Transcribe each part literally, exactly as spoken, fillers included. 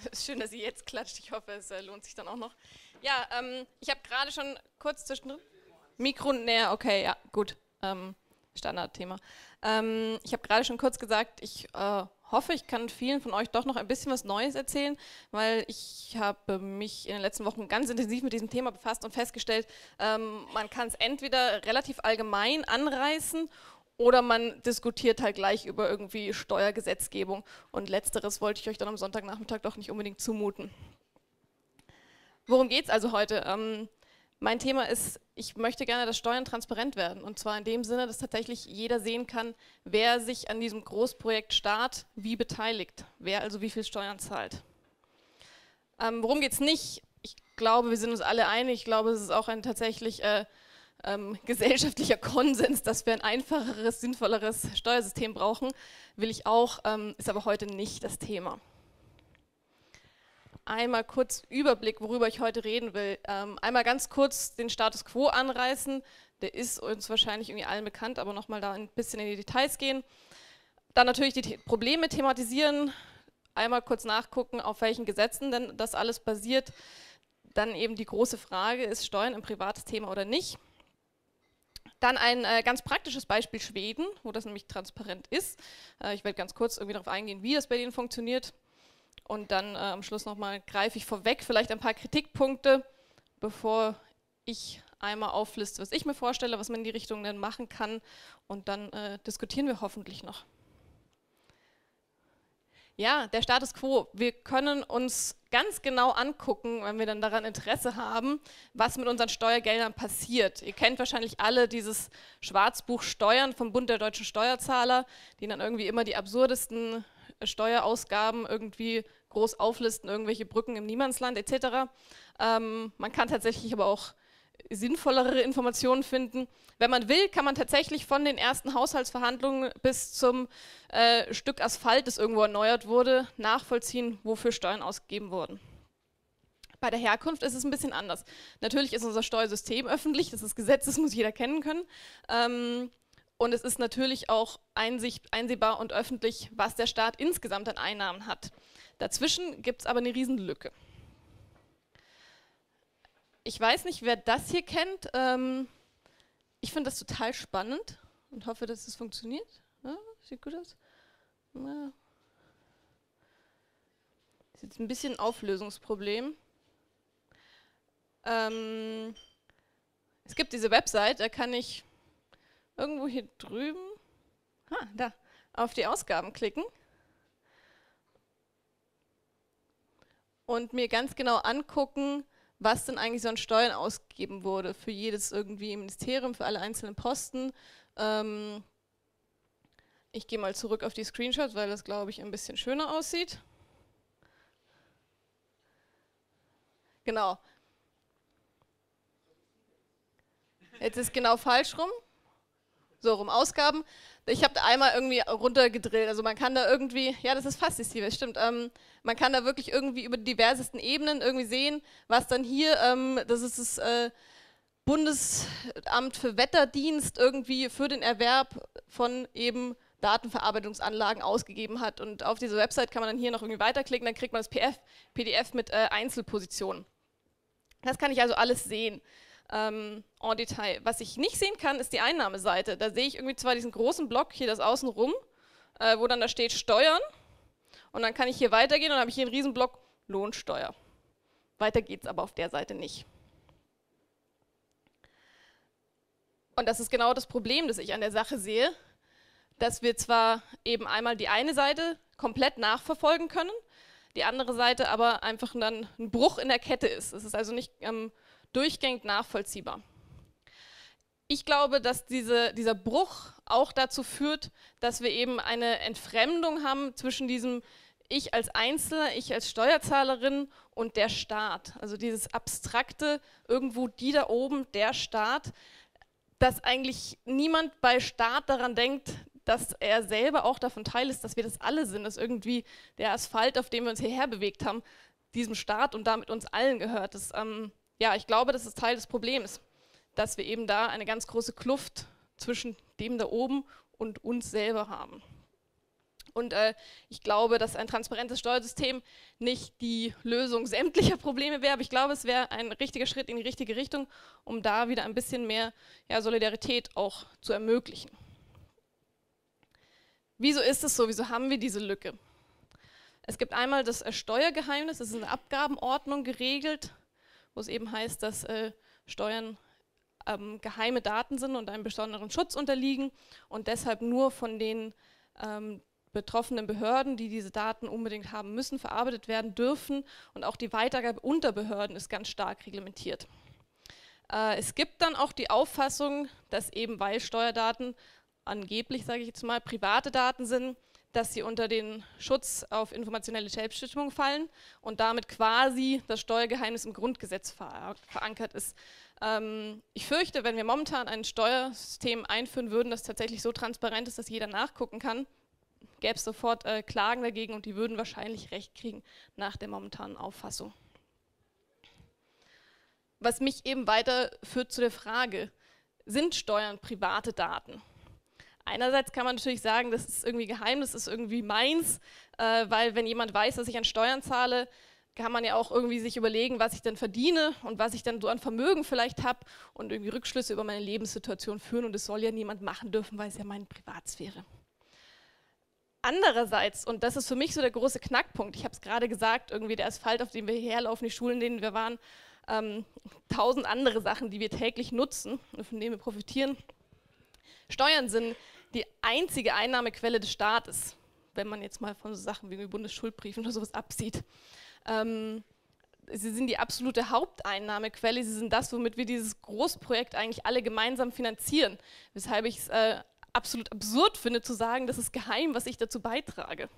Schön, dass ihr jetzt klatscht. Ich hoffe, es äh, lohnt sich dann auch noch. Ja, ähm, ich habe gerade schon kurz zwischendrin. Mikro näher, okay, ja, gut. Ähm, Standardthema. Ähm, ich habe gerade schon kurz gesagt, ich äh, hoffe, ich kann vielen von euch doch noch ein bisschen was Neues erzählen, weil ich habe mich in den letzten Wochen ganz intensiv mit diesem Thema befasst und festgestellt, ähm, man kann es entweder relativ allgemein anreißen oder man diskutiert halt gleich über irgendwie Steuergesetzgebung, und letzteres wollte ich euch dann am Sonntagnachmittag doch nicht unbedingt zumuten. Worum geht es also heute? Ähm, mein Thema ist, ich möchte gerne, dass Steuern transparent werden, und zwar in dem Sinne, dass tatsächlich jeder sehen kann, wer sich an diesem Großprojekt Staat wie beteiligt, wer also wie viel Steuern zahlt. Ähm, worum geht es nicht? Ich glaube, wir sind uns alle einig, ich glaube, es ist auch ein tatsächlich äh, ähm, gesellschaftlicher Konsens, dass wir ein einfacheres, sinnvolleres Steuersystem brauchen, will ich auch, ähm, ist aber heute nicht das Thema. Einmal kurz Überblick, worüber ich heute reden will. Ähm, einmal ganz kurz den Status Quo anreißen, der ist uns wahrscheinlich irgendwie allen bekannt, aber nochmal da ein bisschen in die Details gehen. Dann natürlich die The- Probleme thematisieren, einmal kurz nachgucken, auf welchen Gesetzen denn das alles basiert. Dann eben die große Frage, ist Steuern ein privates Thema oder nicht? Dann ein äh, ganz praktisches Beispiel Schweden, wo das nämlich transparent ist. Äh, ich werde ganz kurz irgendwie darauf eingehen, wie das bei denen funktioniert. Und dann äh, am Schluss nochmal greife ich vorweg vielleicht ein paar Kritikpunkte, bevor ich einmal aufliste, was ich mir vorstelle, was man in die Richtung dann machen kann. Und dann äh, diskutieren wir hoffentlich noch. Ja, der Status Quo. Wir können uns ganz genau angucken, wenn wir dann daran Interesse haben, was mit unseren Steuergeldern passiert. Ihr kennt wahrscheinlich alle dieses Schwarzbuch Steuern vom Bund der deutschen Steuerzahler, die dann irgendwie immer die absurdesten Steuerausgaben irgendwie groß auflisten, irgendwelche Brücken im Niemandsland et cetera. Ähm, man kann tatsächlich aber auch sinnvollere Informationen finden. Wenn man will, kann man tatsächlich von den ersten Haushaltsverhandlungen bis zum äh, Stück Asphalt, das irgendwo erneuert wurde, nachvollziehen, wofür Steuern ausgegeben wurden. Bei der Herkunft ist es ein bisschen anders. Natürlich ist unser Steuersystem öffentlich, das ist Gesetz, das muss jeder kennen können. Ähm, und es ist natürlich auch einsicht, einsehbar und öffentlich, was der Staat insgesamt an Einnahmen hat. Dazwischen gibt es aber eine Riesenlücke. Ich weiß nicht, wer das hier kennt. Ähm, ich finde das total spannend und hoffe, dass es funktioniert. Ja, sieht gut aus. Ja. Das ist jetzt ein bisschen ein Auflösungsproblem. Ähm, es gibt diese Website, da kann ich irgendwo hier drüben, ah, da, auf die Ausgaben klicken und mir ganz genau angucken, was denn eigentlich so an Steuern ausgegeben wurde für jedes irgendwie Ministerium, für alle einzelnen Posten. Ähm, ich gehe mal zurück auf die Screenshots, weil das, glaube ich, ein bisschen schöner aussieht. Genau. Jetzt ist genau falsch rum. So rum, Ausgaben. Ich habe da einmal irgendwie runtergedrillt, also man kann da irgendwie, ja, das ist fast das stimmt, ähm, man kann da wirklich irgendwie über die diversesten Ebenen irgendwie sehen, was dann hier, ähm, das ist das äh, Bundesamt für Wetterdienst irgendwie für den Erwerb von eben Datenverarbeitungsanlagen ausgegeben hat, und auf diese Website kann man dann hier noch irgendwie weiterklicken, dann kriegt man das P D F mit äh, Einzelpositionen. Das kann ich also alles sehen. Ähm, en Detail. Was ich nicht sehen kann, ist die Einnahmeseite. Da sehe ich irgendwie zwar diesen großen Block hier, das Außenrum, äh, wo dann da steht Steuern, und dann kann ich hier weitergehen und dann habe ich hier einen riesen Block Lohnsteuer. Weiter geht es aber auf der Seite nicht. Und das ist genau das Problem, das ich an der Sache sehe, dass wir zwar eben einmal die eine Seite komplett nachverfolgen können, die andere Seite aber einfach dann ein Bruch in der Kette ist. Es ist also nicht ähm, durchgängig nachvollziehbar. Ich glaube, dass diese, dieser Bruch auch dazu führt, dass wir eben eine Entfremdung haben zwischen diesem Ich als Einzelner, ich als Steuerzahlerin und der Staat. Also dieses abstrakte, irgendwo die da oben, der Staat, dass eigentlich niemand bei Staat daran denkt, dass er selber auch davon Teil ist, dass wir das alle sind, dass irgendwie der Asphalt, auf dem wir uns hierher bewegt haben, diesem Staat und damit uns allen gehört. Das, ähm, ja, ich glaube, das ist Teil des Problems, dass wir eben da eine ganz große Kluft zwischen dem da oben und uns selber haben. Und äh, ich glaube, dass ein transparentes Steuersystem nicht die Lösung sämtlicher Probleme wäre, aber ich glaube, es wäre ein richtiger Schritt in die richtige Richtung, um da wieder ein bisschen mehr ja, Solidarität auch zu ermöglichen. Wieso ist es so? Wieso haben wir diese Lücke? Es gibt einmal das äh, Steuergeheimnis, das ist in der Abgabenordnung geregelt, wo es eben heißt, dass äh, Steuern ähm, geheime Daten sind und einem besonderen Schutz unterliegen und deshalb nur von den ähm, betroffenen Behörden, die diese Daten unbedingt haben müssen, verarbeitet werden dürfen, und auch die Weitergabe unter Behörden ist ganz stark reglementiert. Äh, es gibt dann auch die Auffassung, dass eben, weil Steuerdaten angeblich, sage ich jetzt mal, private Daten sind, dass sie unter den Schutz auf informationelle Selbstbestimmung fallen und damit quasi das Steuergeheimnis im Grundgesetz ver verankert ist. Ähm, ich fürchte, wenn wir momentan ein Steuersystem einführen würden, das tatsächlich so transparent ist, dass jeder nachgucken kann, gäbe es sofort äh, Klagen dagegen und die würden wahrscheinlich Recht kriegen nach der momentanen Auffassung. Was mich eben weiterführt zu der Frage, sind Steuern private Daten? Einerseits kann man natürlich sagen, das ist irgendwie geheim, das ist irgendwie meins, äh, weil wenn jemand weiß, dass ich an Steuern zahle, kann man ja auch irgendwie sich überlegen, was ich denn verdiene und was ich dann so an Vermögen vielleicht habe und irgendwie Rückschlüsse über meine Lebenssituation führen, und das soll ja niemand machen dürfen, weil es ja meine Privatsphäre. Andererseits, und das ist für mich so der große Knackpunkt, ich habe es gerade gesagt, irgendwie der Asphalt, auf dem wir hierher laufen, die Schulen, in denen wir waren, ähm, tausend andere Sachen, die wir täglich nutzen und von denen wir profitieren. Steuern sind die einzige Einnahmequelle des Staates, wenn man jetzt mal von so Sachen wie Bundesschuldbriefen oder sowas absieht. Ähm, sie sind die absolute Haupteinnahmequelle, sie sind das, womit wir dieses Großprojekt eigentlich alle gemeinsam finanzieren, weshalb ich es äh, absolut absurd finde zu sagen, das ist geheim, was ich dazu beitrage.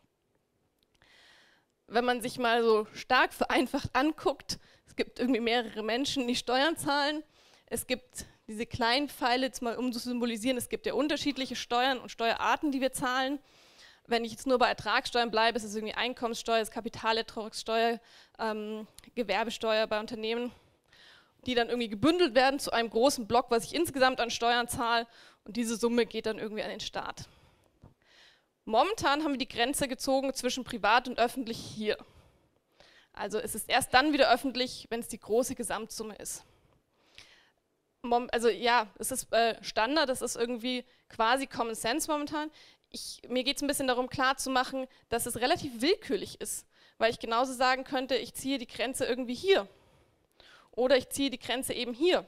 Wenn man sich mal so stark vereinfacht anguckt, es gibt irgendwie mehrere Menschen, die Steuern zahlen, es gibt diese kleinen Pfeile, jetzt mal um zu symbolisieren, es gibt ja unterschiedliche Steuern und Steuerarten, die wir zahlen. Wenn ich jetzt nur bei Ertragssteuern bleibe, ist es irgendwie Einkommenssteuer, ist Kapitalertragssteuer, ähm, Gewerbesteuer bei Unternehmen, die dann irgendwie gebündelt werden zu einem großen Block, was ich insgesamt an Steuern zahle, und diese Summe geht dann irgendwie an den Staat. Momentan haben wir die Grenze gezogen zwischen privat und öffentlich hier. Also es ist erst dann wieder öffentlich, wenn es die große Gesamtsumme ist. Also ja, es ist äh, Standard, das ist irgendwie quasi Common Sense momentan. Ich, mir geht es ein bisschen darum, klarzumachen, dass es relativ willkürlich ist, weil ich genauso sagen könnte, ich ziehe die Grenze irgendwie hier oder ich ziehe die Grenze eben hier.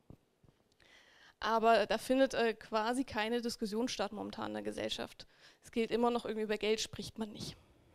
Aber da findet äh, quasi keine Diskussion statt momentan in der Gesellschaft. Es geht immer noch irgendwie über Geld, spricht man nicht.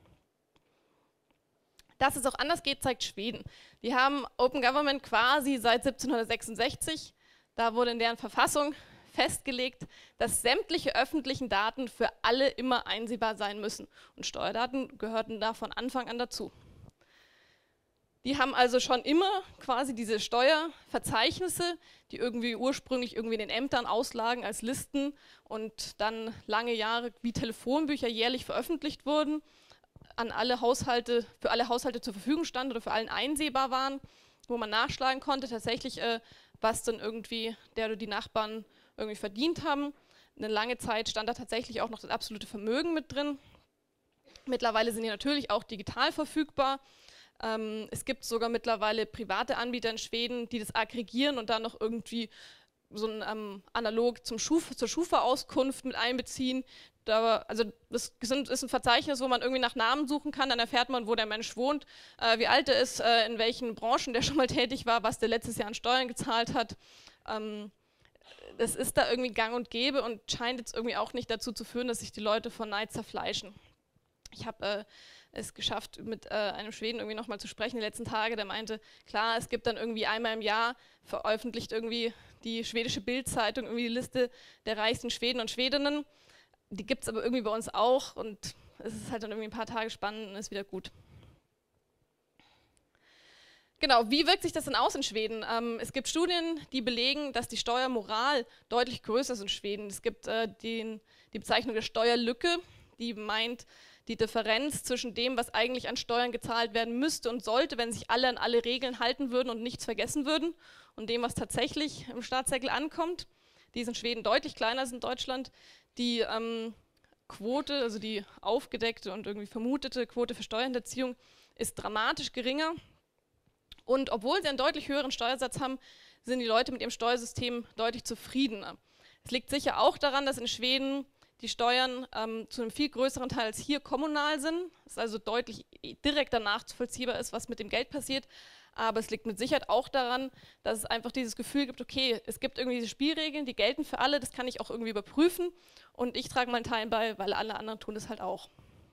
Dass es auch anders geht, zeigt Schweden. Die haben Open Government quasi seit siebzehnhundertsechsundsechzig. Da wurde in deren Verfassung festgelegt, dass sämtliche öffentlichen Daten für alle immer einsehbar sein müssen. Und Steuerdaten gehörten da von Anfang an dazu. Die haben also schon immer quasi diese Steuerverzeichnisse, die irgendwie ursprünglich irgendwie in den Ämtern auslagen als Listen und dann lange Jahre wie Telefonbücher jährlich veröffentlicht wurden, an alle Haushalte, für alle Haushalte zur Verfügung standen oder für allen einsehbar waren, wo man nachschlagen konnte, tatsächlich, äh, was dann irgendwie der oder die Nachbarn irgendwie verdient haben. Eine lange Zeit stand da tatsächlich auch noch das absolute Vermögen mit drin. Mittlerweile sind die natürlich auch digital verfügbar. Ähm, es gibt sogar mittlerweile private Anbieter in Schweden, die das aggregieren und dann noch irgendwie so ein ähm, analog zum Schuf, zur Schufa-Auskunft mit einbeziehen. Da, also das sind, ist ein Verzeichnis, wo man irgendwie nach Namen suchen kann, dann erfährt man, wo der Mensch wohnt, äh, wie alt er ist, äh, in welchen Branchen der schon mal tätig war, was der letztes Jahr an Steuern gezahlt hat. Ähm, das ist da irgendwie gang und gäbe und scheint jetzt irgendwie auch nicht dazu zu führen, dass sich die Leute vor Neid zerfleischen. Ich habe äh, es geschafft, mit äh, einem Schweden irgendwie nochmal zu sprechen die letzten Tage, der meinte, klar, es gibt dann irgendwie einmal im Jahr, veröffentlicht irgendwie die schwedische Bild-Zeitung irgendwie die Liste der reichsten Schweden und Schwedinnen. Die gibt es aber irgendwie bei uns auch und es ist halt dann irgendwie ein paar Tage spannend und ist wieder gut. Genau, wie wirkt sich das denn aus in Schweden? Ähm, es gibt Studien, die belegen, dass die Steuermoral deutlich größer ist in Schweden. Es gibt äh, den, die Bezeichnung der Steuerlücke, die meint die Differenz zwischen dem, was eigentlich an Steuern gezahlt werden müsste und sollte, wenn sich alle an alle Regeln halten würden und nichts vergessen würden, und dem, was tatsächlich im Staatssäckel ankommt. Die ist in Schweden deutlich kleiner als in Deutschland. Die ähm, Quote, also die aufgedeckte und irgendwie vermutete Quote für Steuerhinterziehung, ist dramatisch geringer. Und obwohl sie einen deutlich höheren Steuersatz haben, sind die Leute mit ihrem Steuersystem deutlich zufriedener. Es liegt sicher auch daran, dass in Schweden die Steuern ähm, zu einem viel größeren Teil als hier kommunal sind. Es ist also deutlich direkter nachvollziehbar ist, was mit dem Geld passiert. Aber es liegt mit Sicherheit auch daran, dass es einfach dieses Gefühl gibt, okay, es gibt irgendwie diese Spielregeln, die gelten für alle, das kann ich auch irgendwie überprüfen und ich trage meinen Teil bei, weil alle anderen tun das halt auch.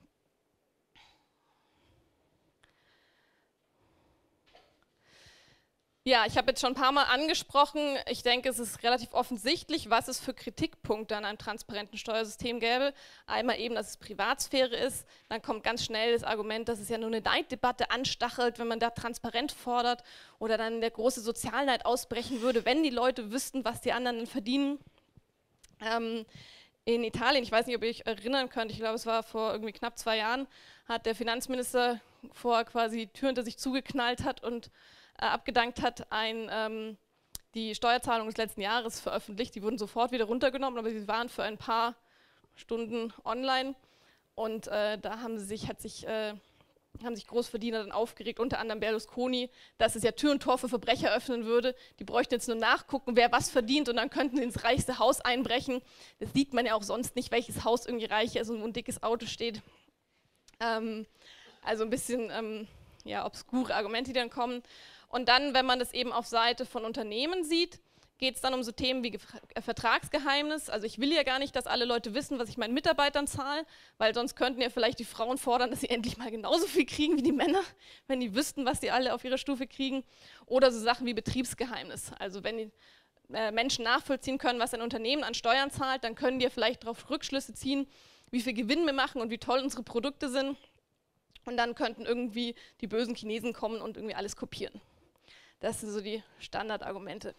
Ja, ich habe jetzt schon ein paar Mal angesprochen, ich denke, es ist relativ offensichtlich, was es für Kritikpunkte an einem transparenten Steuersystem gäbe. Einmal eben, dass es Privatsphäre ist, dann kommt ganz schnell das Argument, dass es ja nur eine Neiddebatte anstachelt, wenn man da transparent fordert oder dann der große Sozialneid ausbrechen würde, wenn die Leute wüssten, was die anderen verdienen. Ähm, in Italien, ich weiß nicht, ob ihr euch erinnern könnt, ich glaube, es war vor irgendwie knapp zwei Jahren, hat der Finanzminister vor quasi die Tür hinter sich zugeknallt hat und abgedankt hat, ein, ähm, die Steuerzahlungen des letzten Jahres veröffentlicht. Die wurden sofort wieder runtergenommen, aber sie waren für ein paar Stunden online und äh, da haben sie sich, hat sich, äh, haben sich Großverdiener dann aufgeregt, unter anderem Berlusconi, dass es ja Tür und Tor für Verbrecher öffnen würde. Die bräuchten jetzt nur nachgucken, wer was verdient und dann könnten sie ins reichste Haus einbrechen. Das sieht man ja auch sonst nicht, welches Haus irgendwie reich ist und wo ein dickes Auto steht. Ähm, also ein bisschen ähm, ja, obskure Argumente, die dann kommen. Und dann, wenn man das eben auf Seite von Unternehmen sieht, geht es dann um so Themen wie Vertragsgeheimnis. Also ich will ja gar nicht, dass alle Leute wissen, was ich meinen Mitarbeitern zahle, weil sonst könnten ja vielleicht die Frauen fordern, dass sie endlich mal genauso viel kriegen wie die Männer, wenn die wüssten, was die alle auf ihrer Stufe kriegen. Oder so Sachen wie Betriebsgeheimnis. Also wenn die äh, Menschen nachvollziehen können, was ein Unternehmen an Steuern zahlt, dann können die ja vielleicht darauf Rückschlüsse ziehen, wie viel Gewinn wir machen und wie toll unsere Produkte sind. Und dann könnten irgendwie die bösen Chinesen kommen und irgendwie alles kopieren. Das sind so die Standardargumente.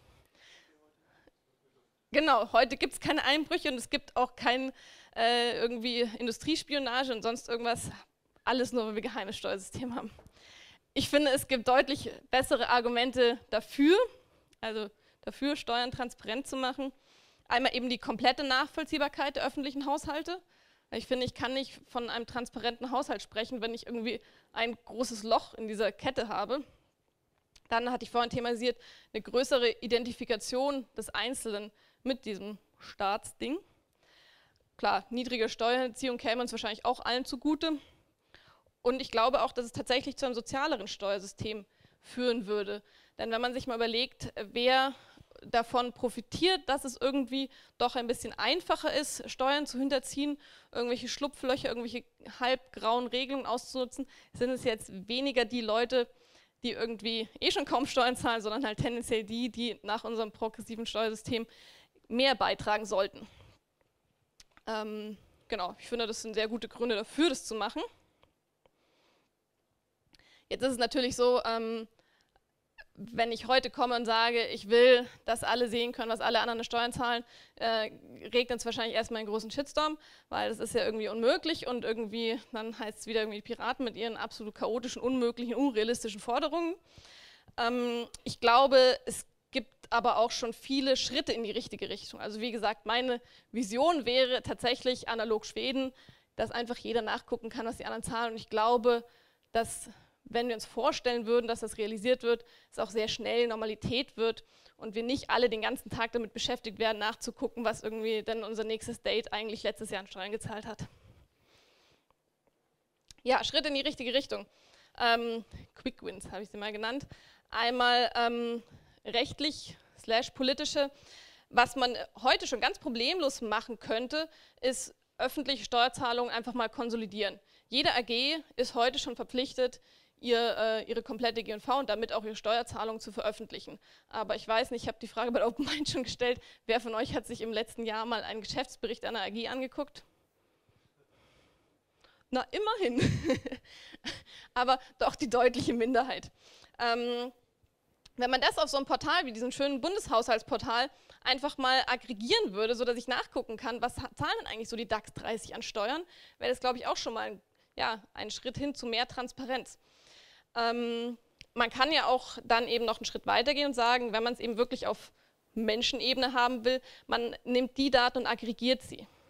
Genau, heute gibt es keine Einbrüche und es gibt auch keine äh, irgendwie Industriespionage und sonst irgendwas. Alles nur, weil wir ein geheimes Steuersystem haben. Ich finde, es gibt deutlich bessere Argumente dafür, also dafür, Steuern transparent zu machen. Einmal eben die komplette Nachvollziehbarkeit der öffentlichen Haushalte. Ich finde, ich kann nicht von einem transparenten Haushalt sprechen, wenn ich irgendwie ein großes Loch in dieser Kette habe. Dann hatte ich vorhin thematisiert, eine größere Identifikation des Einzelnen mit diesem Staatsding. Klar, niedrige Steuerhinterziehung käme uns wahrscheinlich auch allen zugute. Und ich glaube auch, dass es tatsächlich zu einem sozialeren Steuersystem führen würde. Denn wenn man sich mal überlegt, wer davon profitiert, dass es irgendwie doch ein bisschen einfacher ist, Steuern zu hinterziehen, irgendwelche Schlupflöcher, irgendwelche halbgrauen Regelungen auszunutzen, sind es jetzt weniger die Leute, die irgendwie eh schon kaum Steuern zahlen, sondern halt tendenziell die, die nach unserem progressiven Steuersystem mehr beitragen sollten. Ähm, genau, ich finde, das sind sehr gute Gründe dafür, das zu machen. Jetzt ist es natürlich so, ähm, wenn ich heute komme und sage, ich will, dass alle sehen können, was alle anderen an Steuern zahlen, äh, regnet es wahrscheinlich erstmal einen großen Shitstorm, weil das ist ja irgendwie unmöglich und irgendwie, dann heißt es wieder irgendwie Piraten mit ihren absolut chaotischen, unmöglichen, unrealistischen Forderungen. Ähm, ich glaube, es gibt aber auch schon viele Schritte in die richtige Richtung. Also wie gesagt, meine Vision wäre tatsächlich analog Schweden, dass einfach jeder nachgucken kann, was die anderen zahlen und ich glaube, dass wenn wir uns vorstellen würden, dass das realisiert wird, es auch sehr schnell Normalität wird und wir nicht alle den ganzen Tag damit beschäftigt werden, nachzugucken, was irgendwie dann unser nächstes Date eigentlich letztes Jahr an Steuern gezahlt hat. Ja, Schritt in die richtige Richtung. Ähm, Quick Wins habe ich sie mal genannt. Einmal ähm, rechtlich slash politische. Was man heute schon ganz problemlos machen könnte, ist öffentliche Steuerzahlungen einfach mal konsolidieren. Jede A G ist heute schon verpflichtet, Ihr, äh, ihre komplette G und V und damit auch ihre Steuerzahlung zu veröffentlichen. Aber ich weiß nicht, ich habe die Frage bei der Open Mind schon gestellt, wer von euch hat sich im letzten Jahr mal einen Geschäftsbericht einer A G angeguckt? Na, immerhin. Aber doch die deutliche Minderheit. Ähm, wenn man das auf so einem Portal wie diesem schönen Bundeshaushaltsportal einfach mal aggregieren würde, sodass ich nachgucken kann, was zahlen denn eigentlich so die DAX dreißig an Steuern, wäre das, glaube ich, auch schon mal ein, ja, ein Schritt hin zu mehr Transparenz. Ähm, man kann ja auch dann eben noch einen Schritt weitergehen und sagen, wenn man es eben wirklich auf Menschenebene haben will, man nimmt die Daten und aggregiert sie.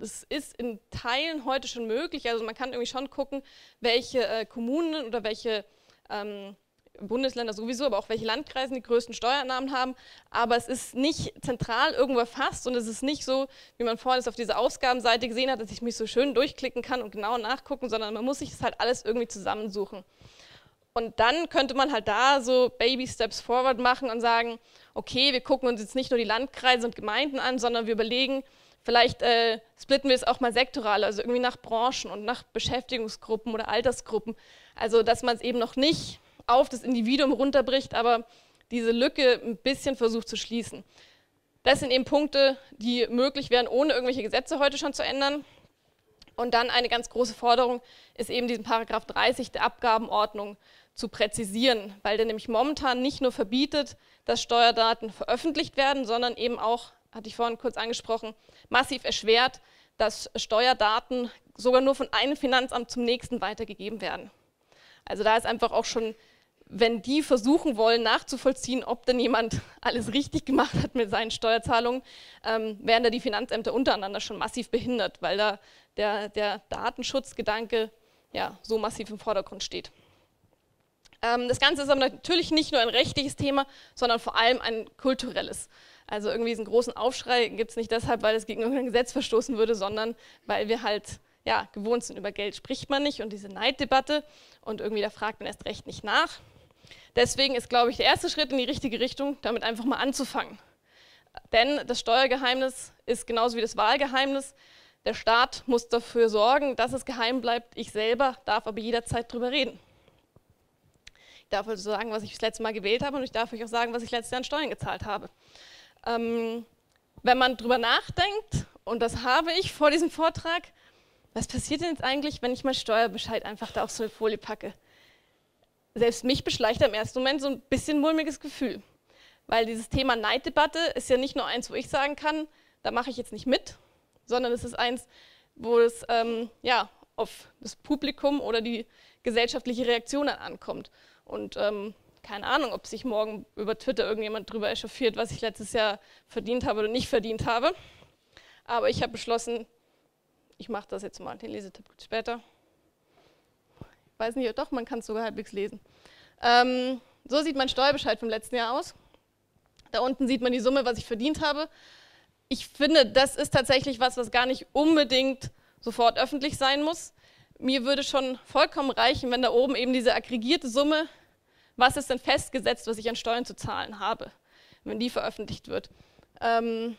das ist in Teilen heute schon möglich, also man kann irgendwie schon gucken, welche äh, Kommunen oder welche ähm, Bundesländer sowieso, aber auch welche Landkreise die größten Steuereinnahmen haben, aber es ist nicht zentral irgendwo erfasst und es ist nicht so, wie man vorhin es auf dieser Ausgabenseite gesehen hat, dass ich mich so schön durchklicken kann und genau nachgucken, sondern man muss sich das halt alles irgendwie zusammensuchen. Und dann könnte man halt da so Baby Steps forward machen und sagen, okay, wir gucken uns jetzt nicht nur die Landkreise und Gemeinden an, sondern wir überlegen, vielleicht äh, splitten wir es auch mal sektoral, also irgendwie nach Branchen und nach Beschäftigungsgruppen oder Altersgruppen. Also dass man es eben noch nicht auf das Individuum runterbricht, aber diese Lücke ein bisschen versucht zu schließen. Das sind eben Punkte, die möglich wären, ohne irgendwelche Gesetze heute schon zu ändern. Und dann eine ganz große Forderung ist eben diesen Paragraph dreißig der Abgabenordnung zu präzisieren, weil der nämlich momentan nicht nur verbietet, dass Steuerdaten veröffentlicht werden, sondern eben auch, hatte ich vorhin kurz angesprochen, massiv erschwert, dass Steuerdaten sogar nur von einem Finanzamt zum nächsten weitergegeben werden. Also da ist einfach auch schon, wenn die versuchen wollen nachzuvollziehen, ob denn jemand alles richtig gemacht hat mit seinen Steuerzahlungen, ähm, werden da die Finanzämter untereinander schon massiv behindert, weil da der, der Datenschutzgedanke ja, so massiv im Vordergrund steht. Ähm, das Ganze ist aber natürlich nicht nur ein rechtliches Thema, sondern vor allem ein kulturelles. Also irgendwie diesen großen Aufschrei gibt es nicht deshalb, weil es gegen irgendein Gesetz verstoßen würde, sondern weil wir halt ja, gewohnt sind, über Geld spricht man nicht und diese Neiddebatte und irgendwie da fragt man erst recht nicht nach. Deswegen ist, glaube ich, der erste Schritt in die richtige Richtung, damit einfach mal anzufangen. Denn das Steuergeheimnis ist genauso wie das Wahlgeheimnis. Der Staat muss dafür sorgen, dass es geheim bleibt. Ich selber darf aber jederzeit drüber reden. Ich darf also sagen, was ich das letzte Mal gewählt habe und ich darf euch auch sagen, was ich letztes Jahr an Steuern gezahlt habe. Ähm, wenn man drüber nachdenkt, und das habe ich vor diesem Vortrag, was passiert denn jetzt eigentlich, wenn ich meinen Steuerbescheid einfach da auf so eine Folie packe? Selbst mich beschleicht im ersten Moment so ein bisschen mulmiges Gefühl. Weil dieses Thema Neiddebatte ist ja nicht nur eins, wo ich sagen kann, da mache ich jetzt nicht mit, sondern es ist eins, wo es ähm, ja, auf das Publikum oder die gesellschaftliche Reaktion dann ankommt. Und ähm, keine Ahnung, ob sich morgen über Twitter irgendjemand drüber echauffiert, was ich letztes Jahr verdient habe oder nicht verdient habe. Aber ich habe beschlossen, ich mache das jetzt mal, den Lesetipp gibt es später. Ich weiß nicht, doch, man kann es sogar halbwegs lesen. Ähm, so sieht mein Steuerbescheid vom letzten Jahr aus. Da unten sieht man die Summe, was ich verdient habe. Ich finde, das ist tatsächlich was, was gar nicht unbedingt sofort öffentlich sein muss. Mir würde schon vollkommen reichen, wenn da oben eben diese aggregierte Summe, was ist denn festgesetzt, was ich an Steuern zu zahlen habe, wenn die veröffentlicht wird. Ähm,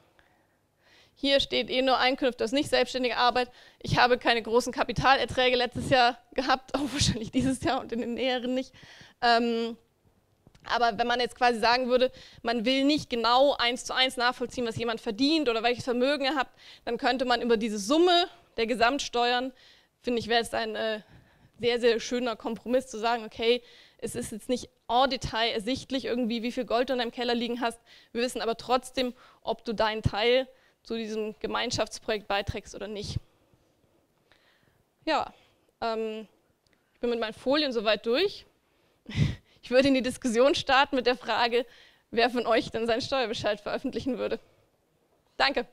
Hier steht eh nur Einkünfte aus nicht selbstständiger Arbeit. Ich habe keine großen Kapitalerträge letztes Jahr gehabt, auch wahrscheinlich dieses Jahr und in den näheren nicht. Ähm, aber wenn man jetzt quasi sagen würde, man will nicht genau eins zu eins nachvollziehen, was jemand verdient oder welches Vermögen er hat, dann könnte man über diese Summe der Gesamtsteuern, finde ich, wäre es ein äh, sehr, sehr schöner Kompromiss zu sagen, okay, es ist jetzt nicht en Detail ersichtlich irgendwie, wie viel Gold du in deinem Keller liegen hast. Wir wissen aber trotzdem, ob du deinen Teil zu diesem Gemeinschaftsprojekt beiträgst oder nicht. Ja, ähm, ich bin mit meinen Folien soweit durch. Ich würde in die Diskussion starten mit der Frage, wer von euch denn seinen Steuerbescheid veröffentlichen würde. Danke.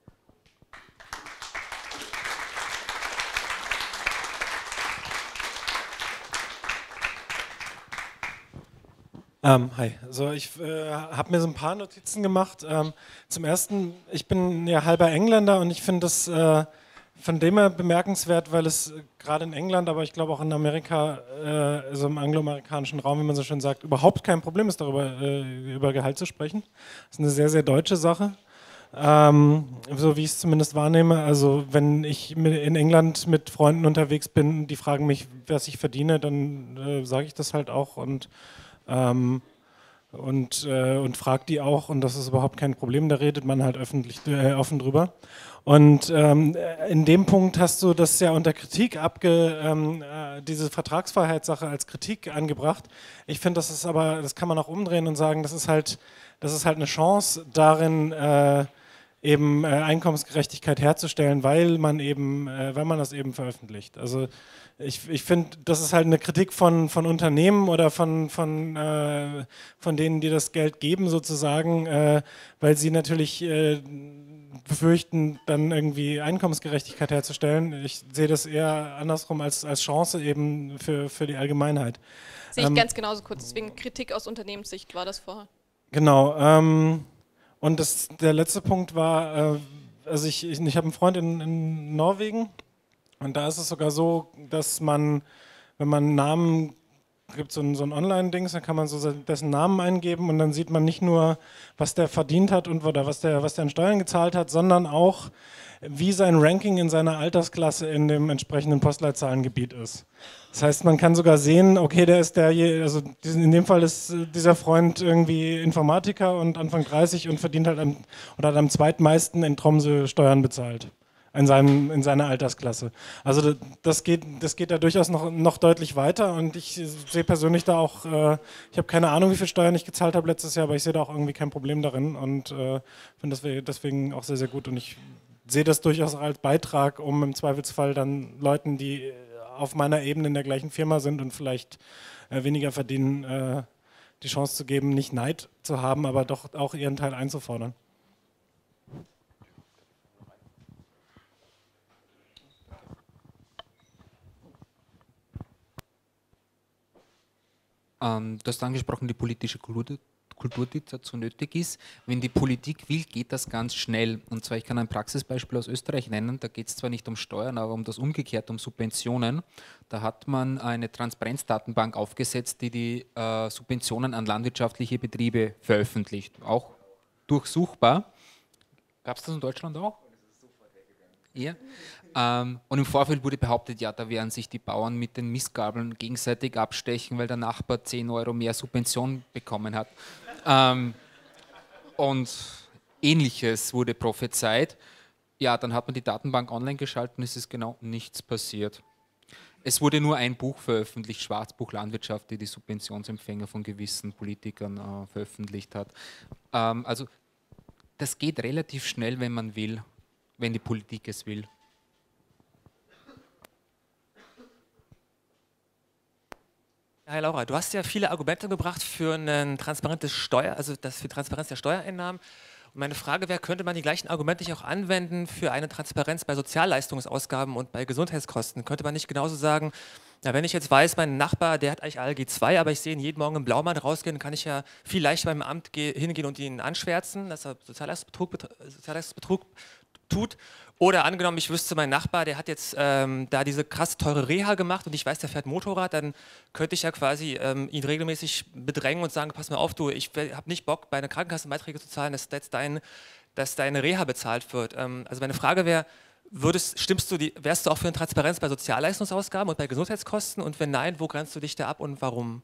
Ähm, hi, also ich äh, habe mir so ein paar Notizen gemacht. Ähm, zum ersten, ich bin ja halber Engländer und ich finde das äh, von dem her bemerkenswert, weil es äh, gerade in England, aber ich glaube auch in Amerika, äh, also im angloamerikanischen Raum, wie man so schön sagt, überhaupt kein Problem ist, darüber äh, über Gehalt zu sprechen. Das ist eine sehr, sehr deutsche Sache. Ähm, so wie ich es zumindest wahrnehme. Also wenn ich in England mit Freunden unterwegs bin, die fragen mich, was ich verdiene, dann äh, sage ich das halt auch und Ähm, und, äh, und fragt die auch, und das ist überhaupt kein Problem, da redet man halt öffentlich, äh, offen drüber. Und ähm, in dem Punkt hast du das ja unter Kritik abge, ähm, äh, diese Vertragsfreiheitssache als Kritik angebracht. Ich finde, das ist aber, das kann man auch umdrehen und sagen, das ist halt, das ist halt eine Chance darin, äh, eben äh, Einkommensgerechtigkeit herzustellen, weil man eben, äh, weil man das eben veröffentlicht. Also ich, ich finde, das ist halt eine Kritik von, von Unternehmen oder von, von, äh, von denen, die das Geld geben sozusagen, äh, weil sie natürlich äh, befürchten, dann irgendwie Einkommensgerechtigkeit herzustellen. Ich sehe das eher andersrum als, als Chance eben für, für die Allgemeinheit. Sehe ich ähm, ganz genauso kurz, deswegen Kritik aus Unternehmenssicht war das vorher. Genau. Ähm, und das, der letzte Punkt war, äh, also ich, ich, ich habe einen Freund in, in Norwegen und da ist es sogar so, dass man, wenn man einen Namen gibt, so ein, so ein Online-Dings, dann kann man so dessen Namen eingeben und dann sieht man nicht nur, was der verdient hat und oder was der, was der an Steuern gezahlt hat, sondern auch, wie sein Ranking in seiner Altersklasse in dem entsprechenden Postleitzahlengebiet ist. Das heißt, man kann sogar sehen, okay, der ist der, also in dem Fall ist dieser Freund irgendwie Informatiker und Anfang dreißig und verdient halt am, oder hat am zweitmeisten in Tromsø Steuern bezahlt. In, seinem, in seiner Altersklasse. Also das geht, das geht da durchaus noch, noch deutlich weiter und ich sehe persönlich da auch, äh, ich habe keine Ahnung, wie viel Steuern ich gezahlt habe letztes Jahr, aber ich sehe da auch irgendwie kein Problem darin und äh, finde das deswegen auch sehr, sehr gut und ich sehe das durchaus als Beitrag, um im Zweifelsfall dann Leuten, die auf meiner Ebene in der gleichen Firma sind und vielleicht äh, weniger verdienen, äh, die Chance zu geben, nicht Neid zu haben, aber doch auch ihren Teil einzufordern. Ähm, du hast angesprochen, die politische Kultur, Kultur, die dazu nötig ist. Wenn die Politik will, geht das ganz schnell. Und zwar, ich kann ein Praxisbeispiel aus Österreich nennen, da geht es zwar nicht um Steuern, aber um das Umgekehrte, um Subventionen. Da hat man eine Transparenzdatenbank aufgesetzt, die die äh, Subventionen an landwirtschaftliche Betriebe veröffentlicht. Auch durchsuchbar. Gab es das in Deutschland auch? Ja. Ähm, und im Vorfeld wurde behauptet, ja, da werden sich die Bauern mit den Mistgabeln gegenseitig abstechen, weil der Nachbar zehn Euro mehr Subvention bekommen hat. Ähm, und Ähnliches wurde prophezeit. Ja, dann hat man die Datenbank online geschaltet und es ist genau nichts passiert. Es wurde nur ein Buch veröffentlicht, Schwarzbuch Landwirtschaft, die die Subventionsempfänger von gewissen Politikern äh, veröffentlicht hat. Ähm, also das geht relativ schnell, wenn man will, wenn die Politik es will. Hi Laura, du hast ja viele Argumente gebracht für ein transparentes Steuer, also das für Transparenz der Steuereinnahmen. Und meine Frage wäre, könnte man die gleichen Argumente nicht auch anwenden für eine Transparenz bei Sozialleistungsausgaben und bei Gesundheitskosten? Könnte man nicht genauso sagen, na, wenn ich jetzt weiß, mein Nachbar, der hat eigentlich A L G zwei, aber ich sehe ihn jeden Morgen im Blaumann rausgehen, kann ich ja viel leichter beim Amt hingehen und ihn anschwärzen, dass er Sozialleistungsbetrug, Sozialleistungsbetrug tut. Oder angenommen, ich wüsste, mein Nachbar, der hat jetzt ähm, da diese krass teure Reha gemacht und ich weiß, der fährt Motorrad, dann könnte ich ja quasi ähm, ihn regelmäßig bedrängen und sagen, pass mal auf, du, ich habe nicht Bock, bei einer Krankenkassenbeiträge zu zahlen, dass, dass, dein, dass deine Reha bezahlt wird. Ähm, also meine Frage wäre, würdest, stimmst du die, wärst du auch für eine Transparenz bei Sozialleistungsausgaben und bei Gesundheitskosten und wenn nein, wo grenzt du dich da ab und warum?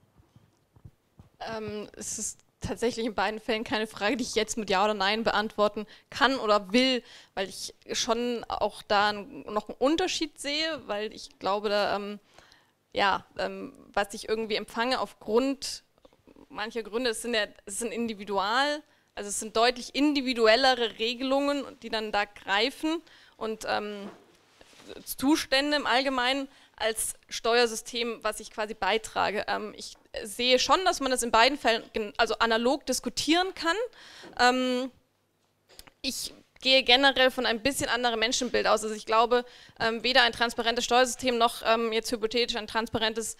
Ähm, es ist tatsächlich in beiden Fällen keine Frage, die ich jetzt mit Ja oder Nein beantworten kann oder will, weil ich schon auch da noch einen Unterschied sehe, weil ich glaube, da, ähm, ja, ähm, was ich irgendwie empfange aufgrund mancher Gründe, es sind ja, es sind individual, also es sind deutlich individuellere Regelungen, die dann da greifen und ähm, Zustände im Allgemeinen als Steuersystem, was ich quasi beitrage. Ähm, ich sehe schon, dass man das in beiden Fällen also analog diskutieren kann. Ähm, ich gehe generell von ein bisschen anderem Menschenbild aus. Also ich glaube, ähm, weder ein transparentes Steuersystem noch ähm, jetzt hypothetisch ein transparentes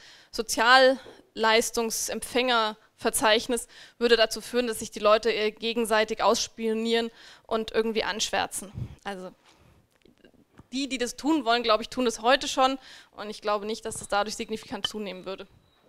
Sozialleistungsempfängerverzeichnis würde dazu führen, dass sich die Leute äh, gegenseitig ausspionieren und irgendwie anschwärzen. Also die, die das tun wollen, glaube ich, tun das heute schon und ich glaube nicht, dass das dadurch signifikant zunehmen würde.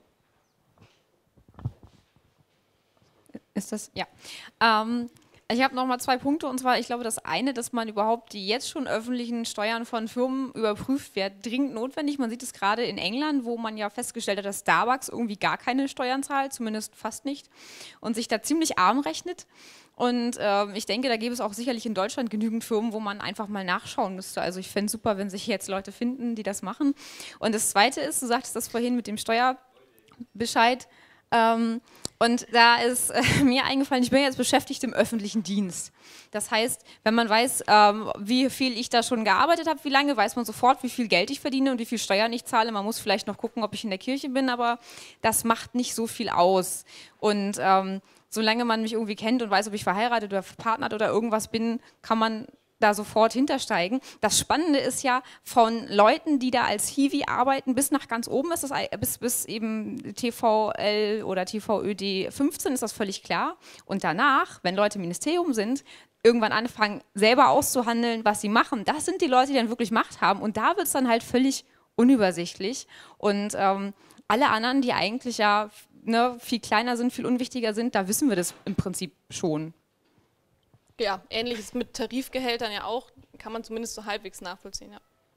Ist das? Ja. Ähm, ich habe noch mal zwei Punkte und zwar, ich glaube, das eine, dass man überhaupt die jetzt schon öffentlichen Steuern von Firmen überprüft, wäre dringend notwendig. Man sieht es gerade in England, wo man ja festgestellt hat, dass Starbucks irgendwie gar keine Steuern zahlt, zumindest fast nicht, und sich da ziemlich arm rechnet. Und äh, ich denke, da gäbe es auch sicherlich in Deutschland genügend Firmen, wo man einfach mal nachschauen müsste. Also ich fände es super, wenn sich jetzt Leute finden, die das machen. Und das Zweite ist, du sagtest das vorhin mit dem Steuerbescheid, ähm, und da ist äh, mir eingefallen, ich bin jetzt beschäftigt im öffentlichen Dienst. Das heißt, wenn man weiß, ähm, wie viel ich da schon gearbeitet habe, wie lange, weiß man sofort, wie viel Geld ich verdiene und wie viel Steuern ich zahle. Man muss vielleicht noch gucken, ob ich in der Kirche bin, aber das macht nicht so viel aus. Und ähm, solange man mich irgendwie kennt und weiß, ob ich verheiratet oder verpartnert oder irgendwas bin, kann man da sofort hintersteigen. Das Spannende ist ja, von Leuten, die da als Hiwi arbeiten, bis nach ganz oben ist das, bis, bis eben T V L oder T V Ö D fünfzehn ist das völlig klar. Und danach, wenn Leute im Ministerium sind, irgendwann anfangen, selber auszuhandeln, was sie machen, das sind die Leute, die dann wirklich Macht haben. Und da wird es dann halt völlig unübersichtlich. Und ähm, alle anderen, die eigentlich ja ne, viel kleiner sind, viel unwichtiger sind, da wissen wir das im Prinzip schon. Ja, ähnliches mit Tarifgehältern ja auch, kann man zumindest so halbwegs nachvollziehen, ja.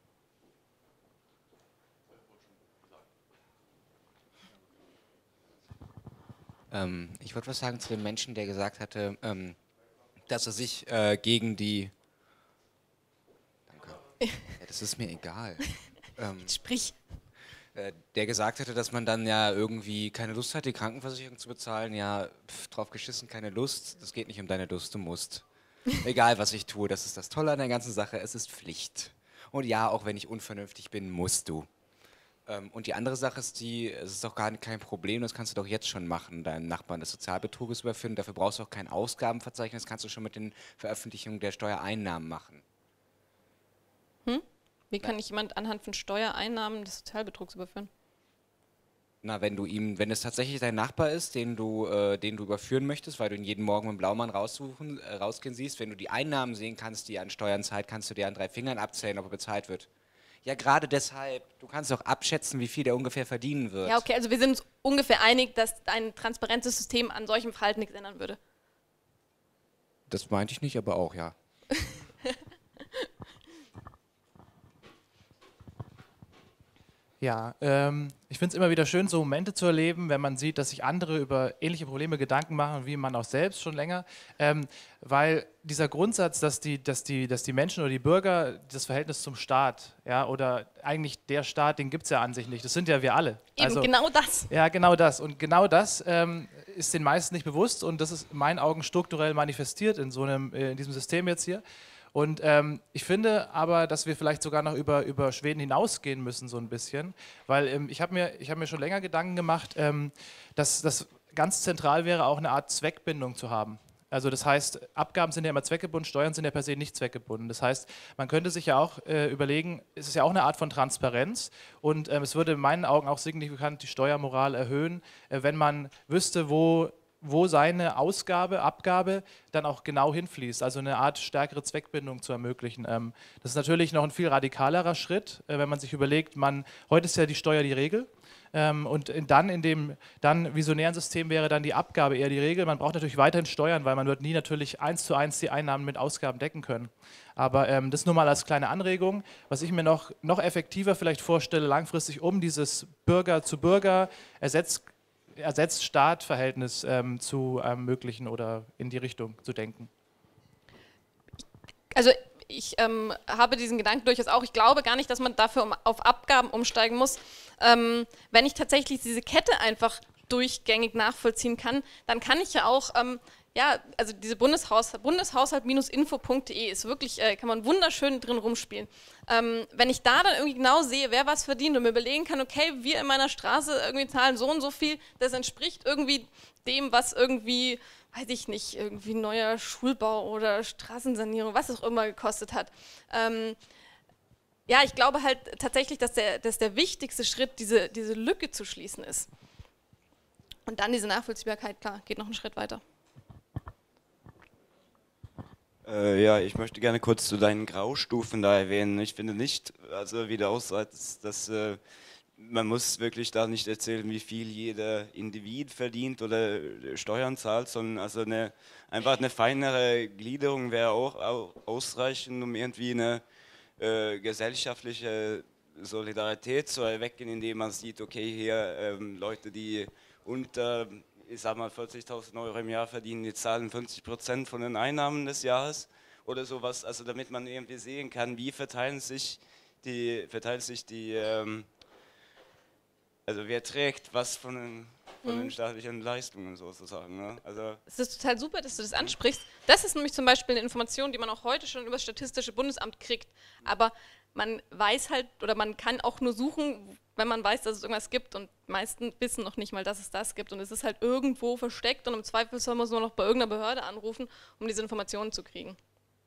Ähm, ich wollte was sagen zu dem Menschen, der gesagt hatte, ähm, dass er sich äh, gegen die... Danke. Ja, das ist mir egal. ähm, Sprich. äh, der gesagt hatte, dass man dann ja irgendwie keine Lust hat, die Krankenversicherung zu bezahlen. Ja, pf, drauf geschissen, keine Lust. Das geht nicht um deine Lust, du musst. Egal, was ich tue, das ist das Tolle an der ganzen Sache, es ist Pflicht. Und ja, auch wenn ich unvernünftig bin, musst du. Ähm, und die andere Sache ist die, es ist doch gar kein Problem, das kannst du doch jetzt schon machen, deinen Nachbarn des Sozialbetruges überführen, dafür brauchst du auch kein Ausgabenverzeichnis, das kannst du schon mit den Veröffentlichungen der Steuereinnahmen machen. Hm? Wie kann ich jemand anhand von Steuereinnahmen des Sozialbetrugs überführen? Na, wenn du ihm, wenn es tatsächlich dein Nachbar ist, den du, äh, den du überführen möchtest, weil du ihn jeden Morgen mit dem Blaumann raussuchen, äh, rausgehen siehst, wenn du die Einnahmen sehen kannst, die er an Steuern zahlt, kannst du dir an drei Fingern abzählen, ob er bezahlt wird. Ja, gerade deshalb. Du kannst auch abschätzen, wie viel der ungefähr verdienen wird. Ja, okay, also wir sind uns ungefähr einig, dass ein transparentes System an solchem Verhalten nichts ändern würde. Das meinte ich nicht, aber auch, ja. Ja, ähm, ich finde es immer wieder schön, so Momente zu erleben, wenn man sieht, dass sich andere über ähnliche Probleme Gedanken machen, wie man auch selbst schon länger. Ähm, weil dieser Grundsatz, dass die, dass, die, dass die Menschen oder die Bürger das Verhältnis zum Staat, ja, oder eigentlich der Staat, den gibt es ja an sich nicht. Das sind ja wir alle. Eben, also, genau das. Ja, genau das. Und genau das ähm, ist den meisten nicht bewusst und das ist in meinen Augen strukturell manifestiert in so einem, äh, in diesem System jetzt hier. Und ähm, ich finde aber, dass wir vielleicht sogar noch über, über Schweden hinausgehen müssen, so ein bisschen. Weil ähm, ich habe mir, ich hab mir schon länger Gedanken gemacht, ähm, dass das ganz zentral wäre, auch eine Art Zweckbindung zu haben. Also das heißt, Abgaben sind ja immer zweckgebunden, Steuern sind ja per se nicht zweckgebunden. Das heißt, man könnte sich ja auch äh, überlegen, es ist ja auch eine Art von Transparenz und ähm, es würde in meinen Augen auch signifikant die Steuermoral erhöhen, äh, wenn man wüsste, wo wo seine Ausgabe, Abgabe dann auch genau hinfließt, also eine Art stärkere Zweckbindung zu ermöglichen. Ähm, das ist natürlich noch ein viel radikalerer Schritt, äh, wenn man sich überlegt, man, heute ist ja die Steuer die Regel ähm, und in, dann in dem dann visionären System wäre dann die Abgabe eher die Regel. Man braucht natürlich weiterhin Steuern, weil man wird nie natürlich eins zu eins die Einnahmen mit Ausgaben decken können. Aber ähm, das nur mal als kleine Anregung, was ich mir noch, noch effektiver vielleicht vorstelle, langfristig um dieses Bürger zu Bürger ersetzt Ersatz-Staat-Verhältnis ähm, zu ermöglichen oder in die Richtung zu denken? Also ich ähm, habe diesen Gedanken durchaus auch. Ich glaube gar nicht, dass man dafür um, auf Abgaben umsteigen muss. Ähm, wenn ich tatsächlich diese Kette einfach durchgängig nachvollziehen kann, dann kann ich ja auch, ähm, ja, also diese Bundeshaus, Bundeshaushalt-info punkt de ist wirklich, äh, kann man wunderschön drin rumspielen. Ähm, wenn ich da dann irgendwie genau sehe, wer was verdient und mir überlegen kann, okay, wir in meiner Straße irgendwie zahlen so und so viel, das entspricht irgendwie dem, was irgendwie, weiß ich nicht, irgendwie neuer Schulbau oder Straßensanierung, was auch immer gekostet hat. Ähm, ja, ich glaube halt tatsächlich, dass der, dass der wichtigste Schritt, diese, diese Lücke zu schließen ist. Und dann diese Nachvollziehbarkeit, klar, geht noch einen Schritt weiter. Äh, ja, ich möchte gerne kurz zu deinen Graustufen da erwähnen. Ich finde nicht, also wie du aussagst, dass äh, man muss wirklich da nicht erzählen, wie viel jeder Individ verdient oder Steuern zahlt, sondern also eine, einfach eine feinere Gliederung wäre auch, auch ausreichend, um irgendwie eine äh, gesellschaftliche Solidarität zu erwecken, indem man sieht, okay, hier ähm, Leute, die unter, ich sag mal, vierzigtausend Euro im Jahr verdienen, die zahlen fünfzig Prozent von den Einnahmen des Jahres oder sowas, also damit man irgendwie sehen kann, wie verteilen sich die, verteilt sich die, ähm, also wer trägt was von den, von mhm. den staatlichen Leistungen sozusagen. Ne? Also es ist total super, dass du das ansprichst. Das ist nämlich zum Beispiel eine Information, die man auch heute schon über das Statistische Bundesamt kriegt, aber man weiß halt oder man kann auch nur suchen, wenn man weiß, dass es irgendwas gibt und die meisten wissen noch nicht mal, dass es das gibt und es ist halt irgendwo versteckt und im Zweifelsfall muss man nur noch bei irgendeiner Behörde anrufen, um diese Informationen zu kriegen.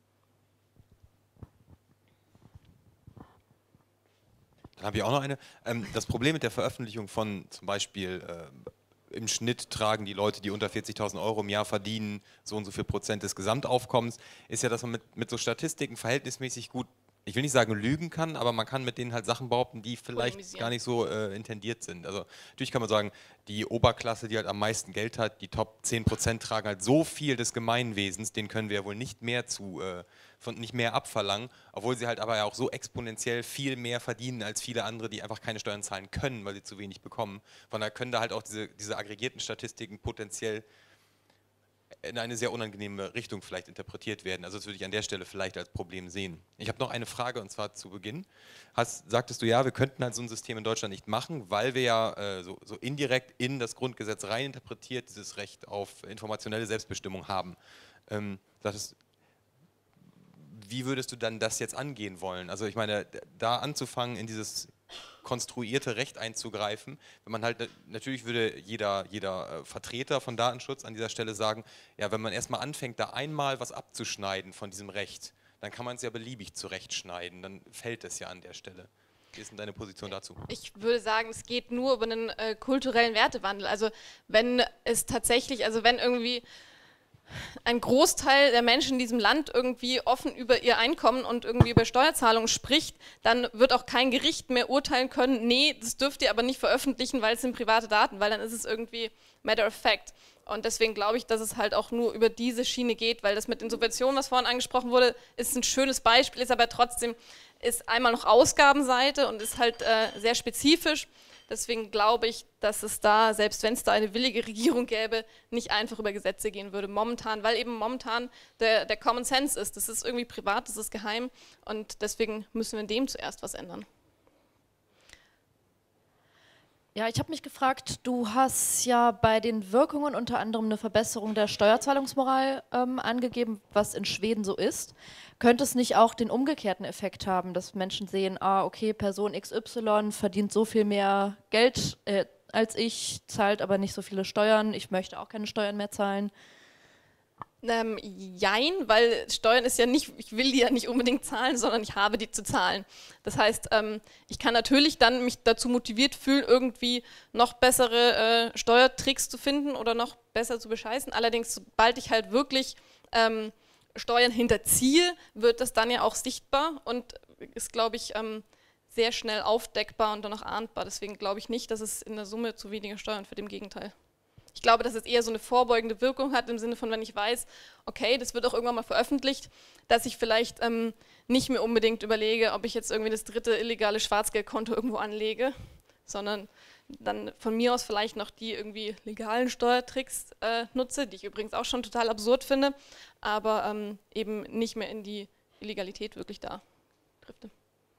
Dann habe ich auch noch eine. Ähm, das Problem mit der Veröffentlichung von zum Beispiel äh, im Schnitt tragen die Leute, die unter vierzigtausend Euro im Jahr verdienen, so und so viel Prozent des Gesamtaufkommens, ist ja, dass man mit, mit so Statistiken verhältnismäßig gut, ich will nicht sagen lügen kann, aber man kann mit denen halt Sachen behaupten, die vielleicht gar nicht so äh, intendiert sind. Also natürlich kann man sagen, die Oberklasse, die halt am meisten Geld hat, die Top zehn Prozent tragen halt so viel des Gemeinwesens, den können wir ja wohl nicht mehr zu, äh, von nicht mehr abverlangen, obwohl sie halt aber ja auch so exponentiell viel mehr verdienen als viele andere, die einfach keine Steuern zahlen können, weil sie zu wenig bekommen. Von daher können da halt auch diese, diese aggregierten Statistiken potenziell in eine sehr unangenehme Richtung vielleicht interpretiert werden. Also das würde ich an der Stelle vielleicht als Problem sehen. Ich habe noch eine Frage und zwar zu Beginn. Hast, sagtest du ja, wir könnten halt so ein System in Deutschland nicht machen, weil wir ja äh, so, so indirekt in das Grundgesetz rein interpretiert dieses Recht auf informationelle Selbstbestimmung haben. Ähm, sagtest, wie würdest du dann das jetzt angehen wollen? Also ich meine, da anzufangen, in dieses konstruierte Recht einzugreifen, wenn man halt, natürlich würde jeder, jeder Vertreter von Datenschutz an dieser Stelle sagen, ja, wenn man erstmal anfängt, da einmal was abzuschneiden von diesem Recht, dann kann man es ja beliebig zurechtschneiden, dann fällt es ja an der Stelle. Wie ist denn deine Position dazu? Ich würde sagen, es geht nur über einen äh, kulturellen Wertewandel. Also wenn es tatsächlich, also wenn irgendwie ein Großteil der Menschen in diesem Land irgendwie offen über ihr Einkommen und irgendwie über Steuerzahlungen spricht, dann wird auch kein Gericht mehr urteilen können, nee, das dürft ihr aber nicht veröffentlichen, weil es sind private Daten, weil dann ist es irgendwie matter of fact. Und deswegen glaube ich, dass es halt auch nur über diese Schiene geht, weil das mit den Subventionen, was vorhin angesprochen wurde, ist ein schönes Beispiel, ist aber trotzdem, ist einmal noch Ausgabenseite und ist halt äh, sehr spezifisch. Deswegen glaube ich, dass es da, selbst wenn es da eine willige Regierung gäbe, nicht einfach über Gesetze gehen würde momentan, weil eben momentan der, der Common Sense ist. Das ist irgendwie privat, das ist geheim und deswegen müssen wir in dem zuerst was ändern. Ja, ich habe mich gefragt, du hast ja bei den Wirkungen unter anderem eine Verbesserung der Steuerzahlungsmoral ähm, angegeben, was in Schweden so ist. Könnte es nicht auch den umgekehrten Effekt haben, dass Menschen sehen, ah, okay, Person X Y verdient so viel mehr Geld äh, als ich, zahlt aber nicht so viele Steuern, ich möchte auch keine Steuern mehr zahlen? Ähm, jein, weil Steuern ist ja nicht, ich will die ja nicht unbedingt zahlen, sondern ich habe die zu zahlen. Das heißt, ähm, ich kann natürlich dann mich dazu motiviert fühlen, irgendwie noch bessere äh, Steuertricks zu finden oder noch besser zu bescheißen. Allerdings, sobald ich halt wirklich ähm, Steuern hinterziehe, wird das dann ja auch sichtbar und ist, glaube ich, ähm, sehr schnell aufdeckbar und dann auch ahndbar. Deswegen glaube ich nicht, dass es in der Summe zu weniger Steuern führt, im Gegenteil. Ich glaube, dass es eher so eine vorbeugende Wirkung hat, im Sinne von, wenn ich weiß, okay, das wird auch irgendwann mal veröffentlicht, dass ich vielleicht ähm, nicht mehr unbedingt überlege, ob ich jetzt irgendwie das dritte illegale Schwarzgeldkonto irgendwo anlege, sondern dann von mir aus vielleicht noch die irgendwie legalen Steuertricks äh, nutze, die ich übrigens auch schon total absurd finde, aber ähm, eben nicht mehr in die Illegalität wirklich da drifte.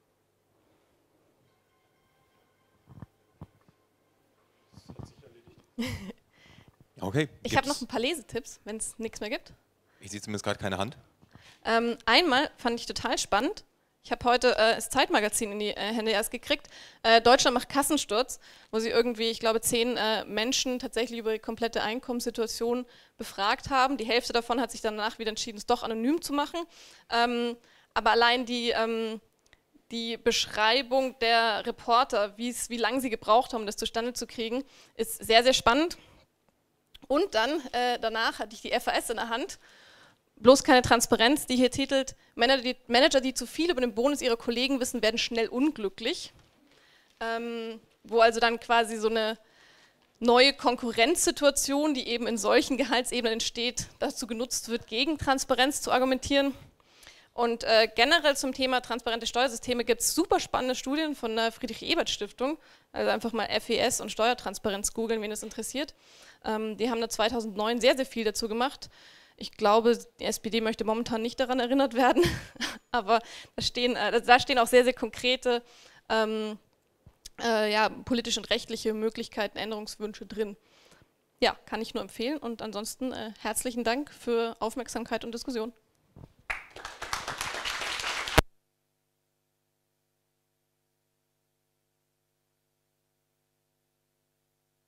Okay. Ich habe noch ein paar Lesetipps, wenn es nichts mehr gibt. Ich sehe zumindest gerade keine Hand. Ähm, einmal fand ich total spannend. Ich habe heute äh, das Zeitmagazin in die äh, Hände erst gekriegt. Äh, Deutschland macht Kassensturz, wo sie irgendwie, ich glaube, zehn äh, Menschen tatsächlich über ihre komplette Einkommenssituation befragt haben. Die Hälfte davon hat sich danach wieder entschieden, es doch anonym zu machen. Ähm, aber allein die, ähm, die Beschreibung der Reporter, wie lange sie gebraucht haben, um das zustande zu kriegen, ist sehr, sehr spannend. Und dann, äh, danach hatte ich die F A S in der Hand, bloß keine Transparenz, die hier titelt, Manager die, Manager, die zu viel über den Bonus ihrer Kollegen wissen, werden schnell unglücklich. Ähm, wo also dann quasi so eine neue Konkurrenzsituation, die eben in solchen Gehaltsebenen entsteht, dazu genutzt wird, gegen Transparenz zu argumentieren. Und äh, generell zum Thema transparente Steuersysteme gibt es super spannende Studien von der Friedrich-Ebert-Stiftung, also einfach mal F E S und Steuertransparenz googeln, wen es interessiert. Ähm, die haben da zweitausendneun sehr, sehr viel dazu gemacht. Ich glaube, die S P D möchte momentan nicht daran erinnert werden, aber da stehen, äh, da stehen auch sehr, sehr konkrete ähm, äh, ja, politische und rechtliche Möglichkeiten, Änderungswünsche drin. Ja, kann ich nur empfehlen und ansonsten äh, herzlichen Dank für Aufmerksamkeit und Diskussion.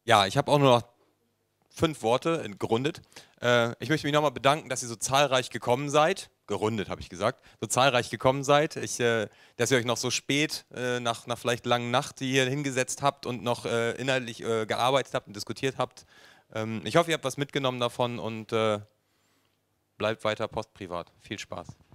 Ja, ich habe auch nur noch fünf Worte gerundet. Äh, ich möchte mich nochmal bedanken, dass ihr so zahlreich gekommen seid. Gerundet, habe ich gesagt. So zahlreich gekommen seid. Ich, äh, dass ihr euch noch so spät, äh, nach einer vielleicht langen Nacht hier hingesetzt habt und noch äh, inhaltlich äh, gearbeitet habt und diskutiert habt. Ähm, ich hoffe, ihr habt was mitgenommen davon und äh, bleibt weiter postprivat. Viel Spaß.